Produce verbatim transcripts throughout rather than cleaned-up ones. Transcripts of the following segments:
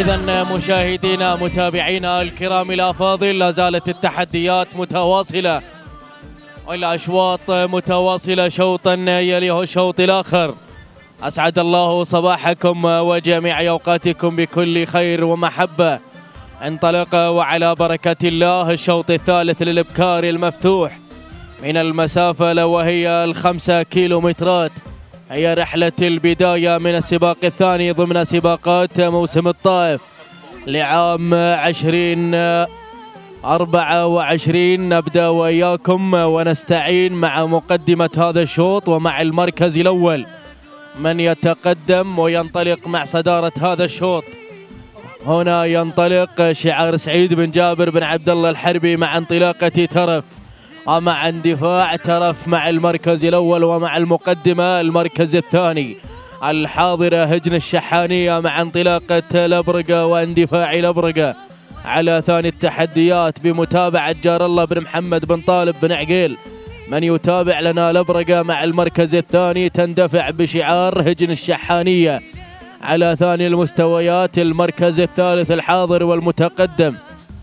إذا مشاهدينا متابعينا الكرام الأفاضل، لا زالت التحديات متواصلة والأشواط متواصلة، شوطا يليه الشوط الآخر. أسعد الله صباحكم وجميع أوقاتكم بكل خير ومحبة. انطلق وعلى بركة الله الشوط الثالث للإبكار المفتوح من المسافة وهي الخمسة كيلومترات. هي رحلة البداية من السباق الثاني ضمن سباقات موسم الطائف لعام عشرين أربعة وعشرين. نبدأ وإياكم ونستعين مع مقدمة هذا الشوط ومع المركز الأول من يتقدم وينطلق مع صدارة هذا الشوط. هنا ينطلق شعار سعيد بن جابر بن عبد الله الحربي مع انطلاقة ترف، ومع اندفاع ترف مع المركز الأول، ومع المقدمة المركز الثاني الحاضرة هجن الشحانية مع انطلاقة لبرقة واندفاع لبرقة على ثاني التحديات بمتابعة جار الله بن محمد بن طالب بن عقيل. من يتابع لنا لبرقة مع المركز الثاني تندفع بشعار هجن الشحانية على ثاني المستويات المركز الثالث الحاضر والمتقدم.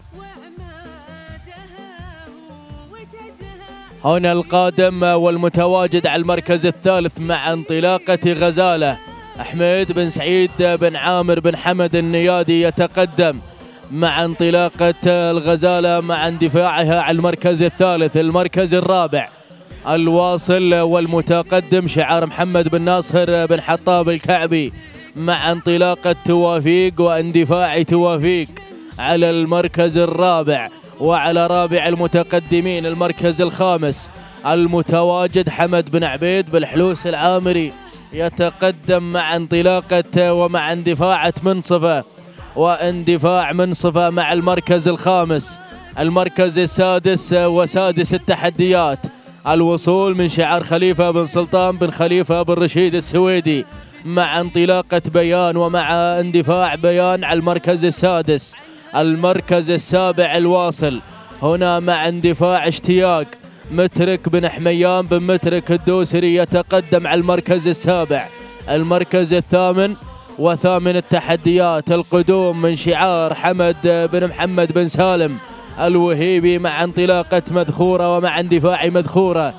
هنا القادم والمتواجد على المركز الثالث مع انطلاقة غزالة أحمد بن سعيد بن عامر بن حمد النيادي يتقدم مع انطلاقة الغزالة مع اندفاعها على المركز الثالث. المركز الرابع الواصل والمتقدم شعار محمد بن ناصر بن حطاب الكعبي مع انطلاقة توافيق واندفاع توافيق على المركز الرابع. وعلى رابع المتقدمين المركز الخامس المتواجد حمد بن عبيد بالحلوس العامري يتقدم مع انطلاقة ومع اندفاعة منصفة واندفاع منصفة مع المركز الخامس. المركز السادس وسادس التحديات الوصول من شعار خليفة بن سلطان بن خليفة بن رشيد السويدي مع انطلاقة بيان ومع اندفاع بيان على المركز السادس. المركز السابع الواصل هنا مع اندفاع اشتياق مترك بن حميان بن مترك الدوسري يتقدم على المركز السابع. المركز الثامن وثامن التحديات القدوم من شعار حمد بن محمد بن سالم الوهيبي مع انطلاقة مذخورة ومع اندفاع مذخورة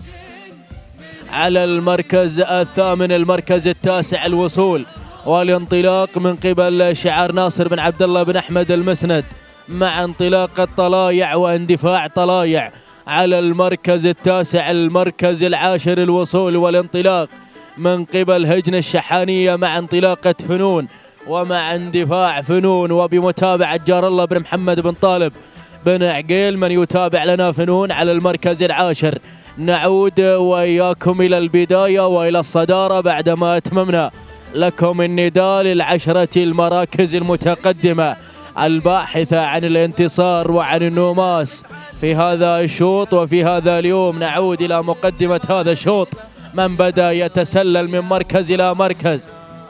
على المركز الثامن. المركز التاسع الوصول والانطلاق من قبل شعار ناصر بن عبد الله بن احمد المسند مع انطلاقة طلايع واندفاع طلايع على المركز التاسع. المركز العاشر الوصول والانطلاق من قبل هجن الشحانية مع انطلاقة فنون ومع اندفاع فنون وبمتابعة جار الله بن محمد بن طالب بن عقيل. من يتابع لنا فنون على المركز العاشر. نعود وإياكم إلى البداية وإلى الصدارة بعدما أتممنا لكم النداء للعشرة المراكز المتقدمة الباحثة عن الانتصار وعن النوماس في هذا الشوط وفي هذا اليوم. نعود إلى مقدمة هذا الشوط من بدأ يتسلل من مركز إلى مركز.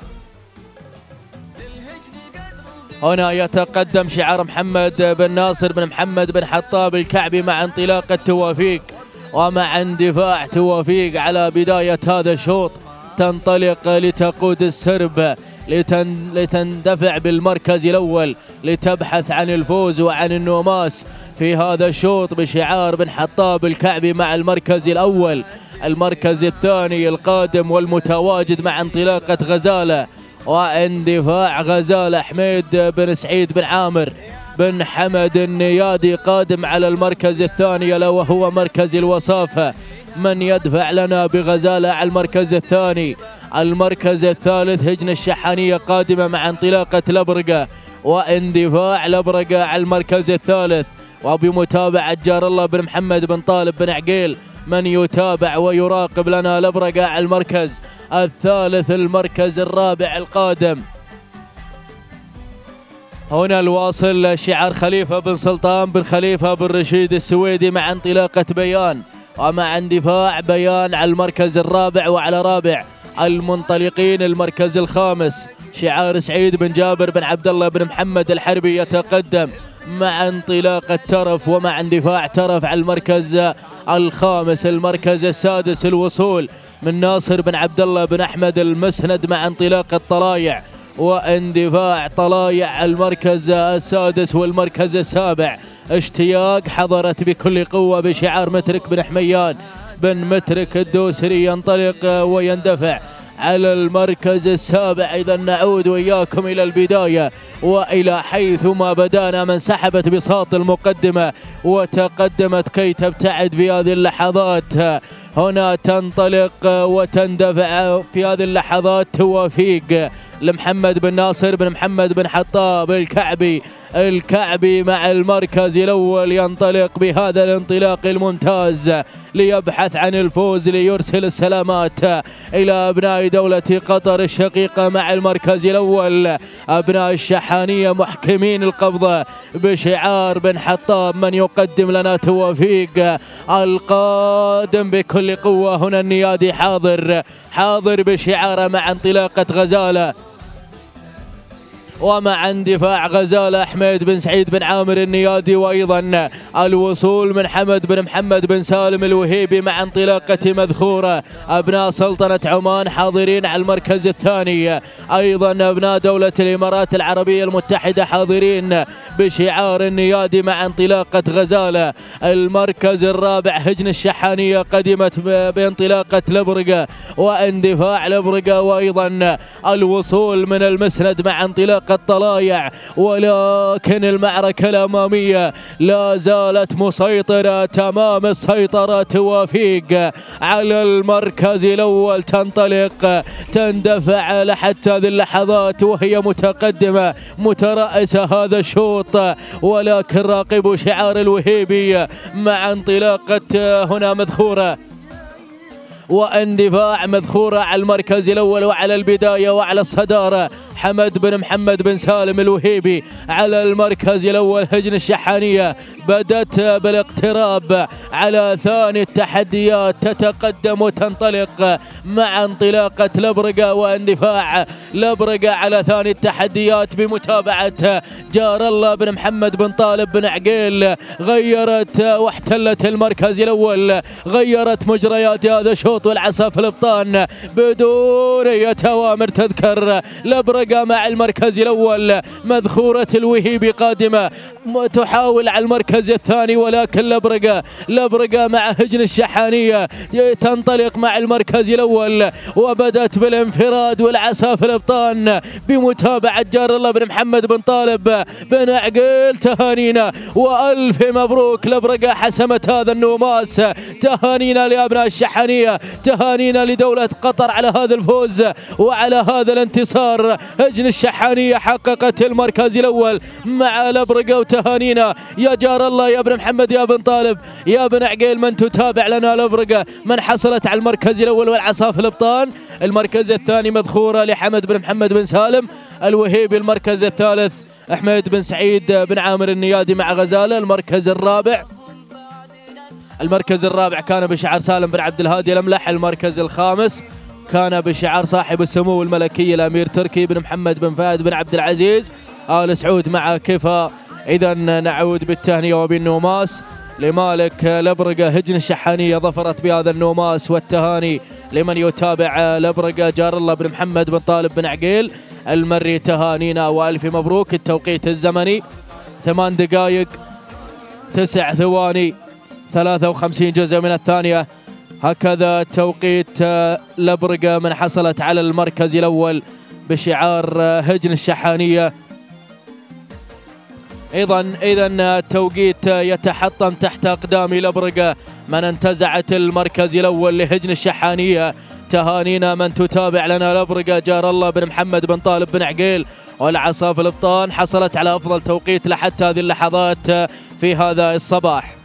هنا يتقدم شعار محمد بن ناصر بن محمد بن حطاب الكعبي مع انطلاقة توافيق ومع اندفاع توافيق على بداية هذا الشوط. تنطلق لتقود السرب لتن لتندفع بالمركز الأول لتبحث عن الفوز وعن النوماس في هذا الشوط بشعار بن حطاب الكعبي مع المركز الأول. المركز الثاني القادم والمتواجد مع انطلاقة غزالة واندفاع غزالة حميد بن سعيد بن عامر بن حمد النيادي قادم على المركز الثاني الا وهو مركز الوصافة. من يدفع لنا بغزالة على المركز الثاني. المركز الثالث هجن الشحانية قادمة مع انطلاقة لبرقة واندفاع لبرقة على المركز الثالث وبمتابعة جار الله بن محمد بن طالب بن عقيل. من يتابع ويراقب لنا لبرقة على المركز الثالث. المركز الرابع القادم هنا الواصل شعار خليفة بن سلطان بن خليفة بن رشيد السويدي مع انطلاقة بيان ومع اندفاع بيان على المركز الرابع. وعلى رابع المنطلقين المركز الخامس شعار سعيد بن جابر بن عبد الله بن محمد الحربي يتقدم مع انطلاقة ترف ومع اندفاع ترف على المركز الخامس. المركز السادس الوصول من ناصر بن عبد الله بن احمد المسند مع انطلاقة طلايع واندفاع طلايع المركز السادس والمركز السابع. اشتياق حضرت بكل قوة بشعار مترك بن حميان بن مترك الدوسري ينطلق ويندفع على المركز السابع. إذا نعود وإياكم إلى البداية وإلى حيثما بدأنا، من سحبت بساط المقدمة وتقدمت كي تبتعد في هذه اللحظات. هنا تنطلق وتندفع في هذه اللحظات توفيق لمحمد بن ناصر بن محمد بن حطاب الكعبي. الكعبي مع المركز الأول ينطلق بهذا الانطلاق الممتاز ليبحث عن الفوز، ليرسل السلامات إلى أبناء دولة قطر الشقيقة مع المركز الأول. أبناء الشحانية محكمين القبضة بشعار بن حطاب، من يقدم لنا توفيق القادم بكل قوة. هنا النيادي حاضر حاضر بشعاره مع انطلاقة غزالة ومع اندفاع غزالة حميد بن سعيد بن عامر النيادي، وأيضا الوصول من حمد بن محمد بن سالم الوهيبي مع انطلاقة مذخورة. أبناء سلطنة عمان حاضرين على المركز الثاني، أيضا أبناء دولة الإمارات العربية المتحدة حاضرين بشعار النيادي مع انطلاقة غزالة. المركز الرابع هجن الشحانية قدمت بانطلاقة لبرقة واندفاع لبرقة، وأيضا الوصول من المسند مع انطلاقة الطلايع. ولكن المعركة الأمامية لا زالت مسيطرة تمام السيطرة. توفيق على المركز الأول تنطلق تندفع لحتى هذه اللحظات وهي متقدمة مترأسة هذا الشوط، ولكن راقبوا شعار الوهيبي مع انطلاقة هنا مذخورة واندفاع مذخورة على المركز الأول وعلى البداية وعلى الصدارة. حمد بن محمد بن سالم الوهيبي على المركز الأول. هجن الشحانية بدأت بالاقتراب على ثاني التحديات، تتقدم وتنطلق مع انطلاقة لبرقة واندفاع لبرقة على ثاني التحديات بمتابعة جار الله بن محمد بن طالب بن عقيل. غيرت واحتلت المركز الأول، غيرت مجريات هذا الشوط والعصا في الابطان بدون اي اوامر. تذكر لبرقة مع المركز الأول. مذخورة الوهيبي قادمة تحاول على المركز الثاني، ولكن لبرقة لبرقة مع هجن الشحانية تنطلق مع المركز الأول وبدأت بالانفراد والعصا في الابطان بمتابعة جار الله بن محمد بن طالب بن عقيل. تهانينا والف مبروك، لبرقة حسمت هذا النوماس. تهانينا لأبناء الشحانية، تهانينا لدولة قطر على هذا الفوز وعلى هذا الانتصار. هجن الشحانية حققت المركز الأول مع لبرقة، وتهانينا يا جار الله يا ابن محمد يا بن طالب يا بن عقيل من تتابع لنا لبرقة من حصلت على المركز الأول والعصا في الابطان. المركز الثاني مذخورة لحمد بن محمد بن سالم الوهيبي. المركز الثالث أحمد بن سعيد بن عامر النيادي مع غزالة. المركز الرابع المركز الرابع كان بشعار سالم بن عبد الهادي الأملح. المركز الخامس كان بشعار صاحب السمو الملكي الأمير تركي بن محمد بن فهد بن عبد العزيز آل سعود مع كفا. إذا نعود بالتهنئة وبالنوماس لمالك لبرقة. هجن الشحانية ظفرت بهذا النوماس، والتهاني لمن يتابع لبرقة جار الله بن محمد بن طالب بن عقيل المري. تهانينا والف مبروك. التوقيت الزمني ثمان دقائق تسع ثواني ثلاثة وخمسين جزء من الثانية. هكذا توقيت لبرقة من حصلت على المركز الأول بشعار هجن الشحانية. ايضا اذا التوقيت يتحطم تحت اقدام لبرقة من انتزعت المركز الاول لهجن الشحانية. تهانينا من تتابع لنا لبرقة جار الله بن محمد بن طالب بن عقيل والعصا في الابطان حصلت على افضل توقيت لحتى هذه اللحظات في هذا الصباح.